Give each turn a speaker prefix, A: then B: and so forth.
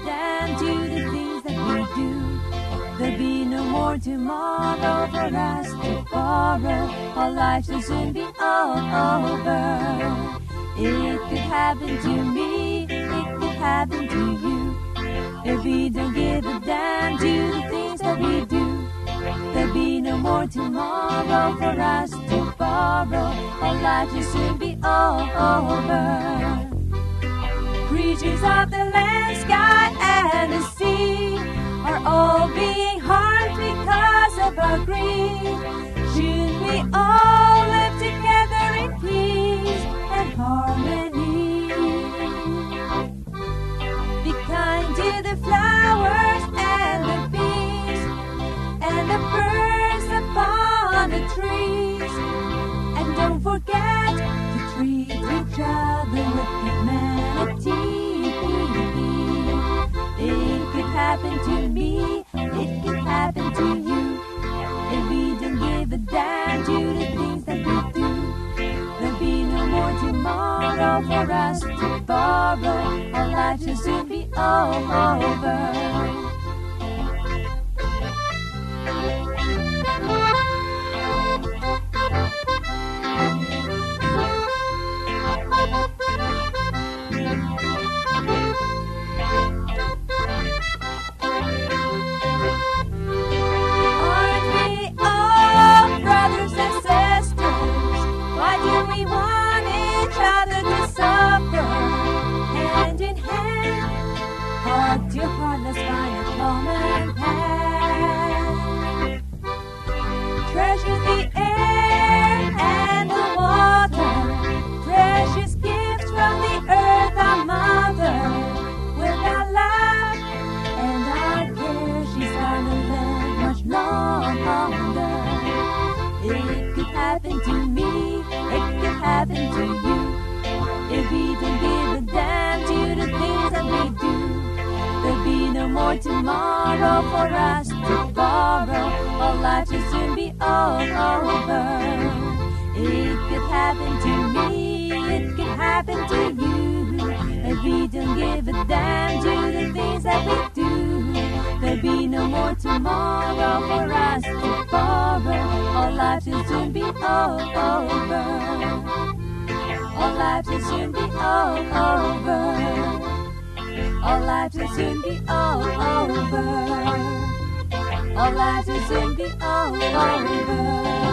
A: damn to the things that we do. There'll be no more tomorrow for us to borrow. Our lives will soon be all over. It could happen to me, it could happen to you. If we don't give a damn to the things that we do, there'll be no more tomorrow for us to borrow. Our lives will soon be all over. Creatures of the land, sky, and the sea are all being harmed because of our greed. Should we all live together in peace and harmony? Be kind to the flowers and the bees and the birds upon the trees. And don't forget to treat each other with humanity. It could happen to me, it could happen to you. If we don't give a damn to the things that we do, there'll be no more tomorrow for us to borrow. Our lives will soon be all over. Heart to heart, let's find a common path. Treasure the air and the water, precious gifts from the earth, our mother. With our love and our care, she's gonna live much longer. It could happen to me, it could happen to you. If we don't give a damn to the things that we do, there'll be no more tomorrow for us to borrow. Our lives will soon be all over. It could happen to me, it could happen to you. If we don't give a damn to the things that we do, there'll be no more tomorrow for us to borrow. Our lives will soon be all over. Our lives will soon be all over. Our lives will soon be all over. Our lives will soon be all over.